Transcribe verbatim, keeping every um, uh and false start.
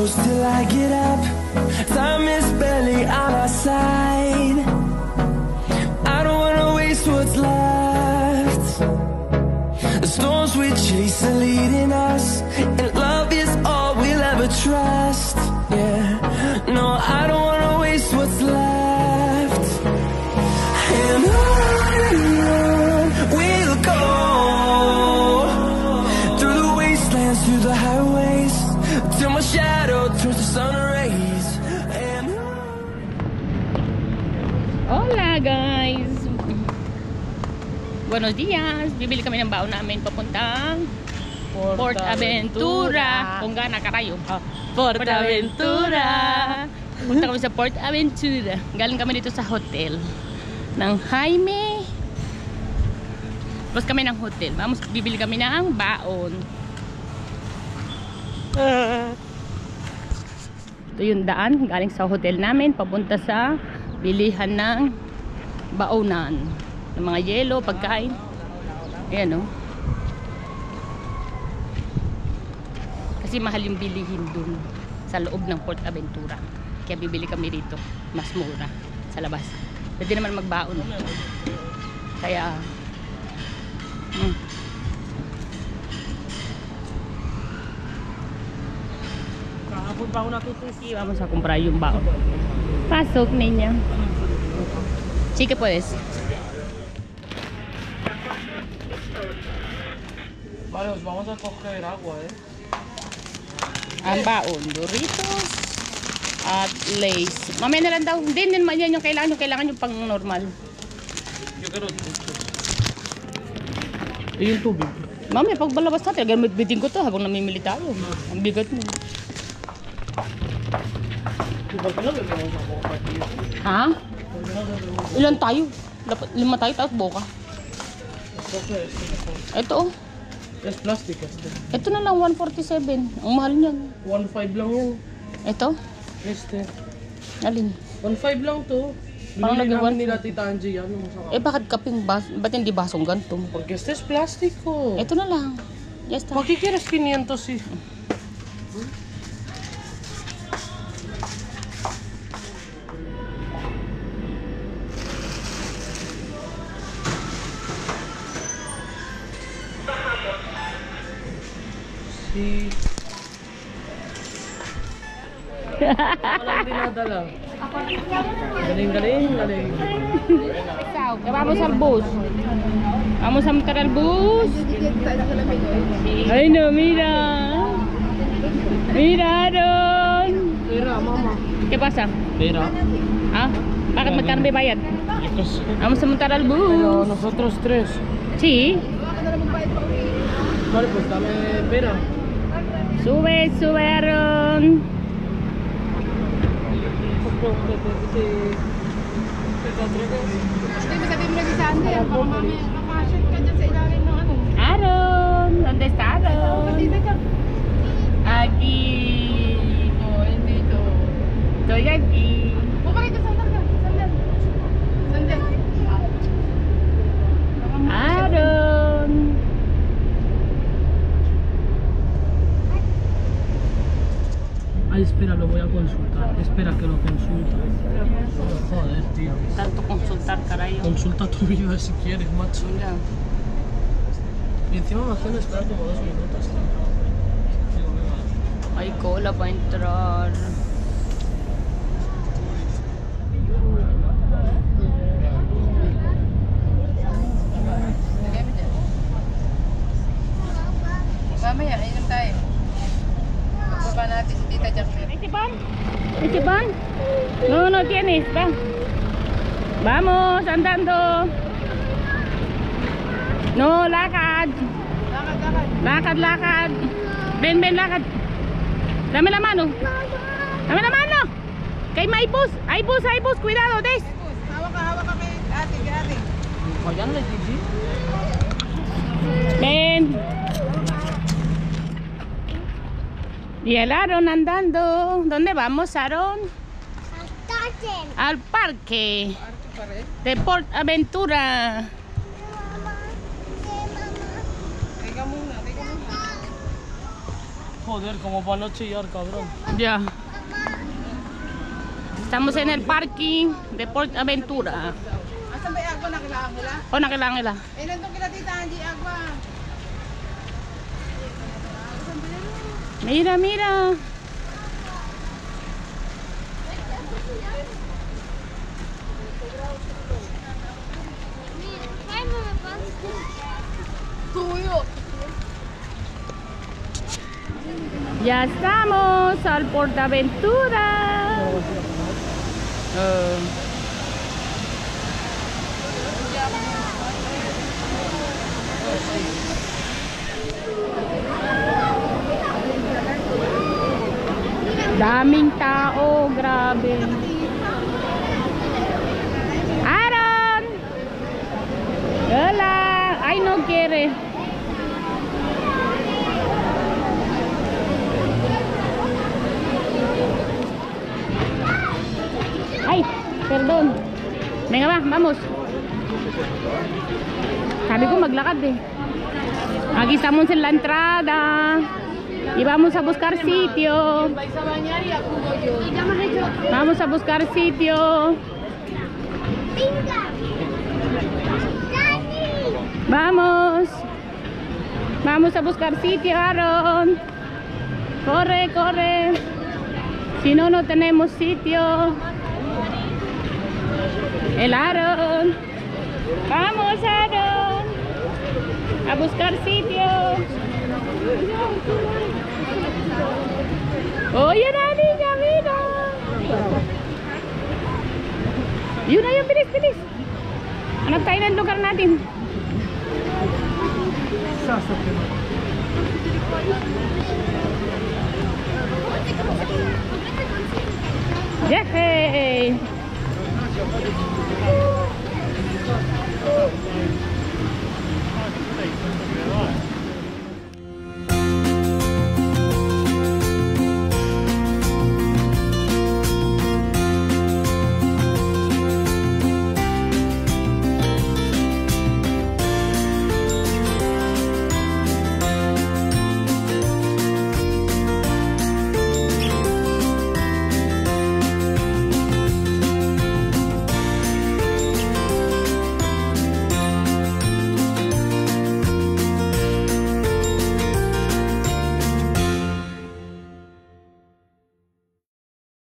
close till I get up. Time is barely on our side. I don't wanna waste what's left. The storms we chase are leading us, and love is all we'll ever trust. Yeah, no, I don't wanna waste what's left. And on we'll go, through the wastelands, through the highways, till my shadow turns to sun rays. And hola guys, buenos dias. Bibili kami ng baon namin papuntang Port Aventura. Kung gana karayo. Ah, Port Aventura. Punta kami sa Port Aventura. Galing kami dito sa hotel ng Jaime. Tapos kami ng hotel. Vamos, bibili kami ng baon. Ito yung daan galing sa hotel namin papunta sa bilihan ng baonan. Ng mga yelo, pagkain. Ayan o. Kasi mahal yung bilihin dun sa loob ng Port Aventura. Kaya bibili kami rito. Mas mura sa labas. Pwede naman magbaon. Kaya hmm. Kahapon pa ako natutusi. Vamos a comprar yung baon. Pasok niña. Chica, puedes. Vale, os vamos a coger agua, eh. Ang baon, Doritos at Lays. Mamaya na lang daw. Hindi, hindi naman yan yung kailangan. Yung kailangan yung pang normal. Yo quiero esto. Eh, yung tubig. Mamaya, pag balabas natin, gamit bitin ko to habang namimili tayo. Ang bigat mo. Ha? Ilan tayo? Dapat lima tayo, tapos boka. Ito oh. Es plastic este. Ito na lang, one forty-seven. Ang mahal niyan. one five lang yun. Ito? Este. Alin? one five lang to. Parang Binili nag-one namin nila Tita Angie yan. Eh bakit kaping bas? Ba't hindi basong ganito? Porque este es plástico. Ito na lang. Ya está. ¿Para qué quieres quinientos sí? Sí. Walang dinadala. Galing, galing, galing. Vamos al bus. Vamos a montar al bus. Ay no, mira. Mira, Aaron. Mira, mama. ¿Qué pasa? Mira. Ah, bakit magkano may bayad? Estos. Vamos a montar al Pero bus. nosotros tres. Sí. Vale, pues dame pera. Sube, sube, Aaron. Aaron, ¿dónde está Aaron? Aquí. Estoy aquí. Aaron. Ay, espera, lo voy a consultar. Espera que lo consulta. Joder, tío. Tanto consultar, carajo. Consulta tu vida si quieres, macho. Mira. Y encima me hacen esperar como dos minutos, tío. Hay cola para entrar. Mamaya, inom tayo. Baba natin si Tita Jacqueline. ¿Esteban? ¿Esteban? No, no tienes, va. Vamos, andando. No, lakad. Lakad, lakad. Lakad, lakad. Ven, ven, lakad. Dame la mano. Dame la mano. Kay may bus. Ay bus, ay bus. Cuidado, Des. Hawak ka, hawak ka kay ate, kay ate. Vayan, le dije. Ven. Y el Aaron andando. ¿Dónde vamos, Aaron? Al parque. De Port Aventura. Teka muna, teka muna. Joder, como para no chillar, cabrón. Ya. Estamos en el parking de Port Aventura. Asan ba yung agwa na kailangan nila? O, nakilang nila. Eh, nandun kila tita Angie agwa. Mira, mira. Tuyo. Ya estamos al Portaventura. Uh, daming tao, grabe. Aaron! Hola! Ay, no quiere. Ay, perdón. Venga, va, vamos. Sabi ko maglakad eh. Aquí estamos en la entrada. Y vamos a buscar sitio. Vais a bañar y acudo yo. Vamos a buscar sitio. Vamos. Vamos a buscar sitio, Aaron. Corre, corre. Si no, no tenemos sitio. El Aaron. Vamos, Aaron. A buscar sitio. Oh, yun na, niya, mira. Yun na yung bilis, bilis. Hanap tayo ng lugar natin. Yay!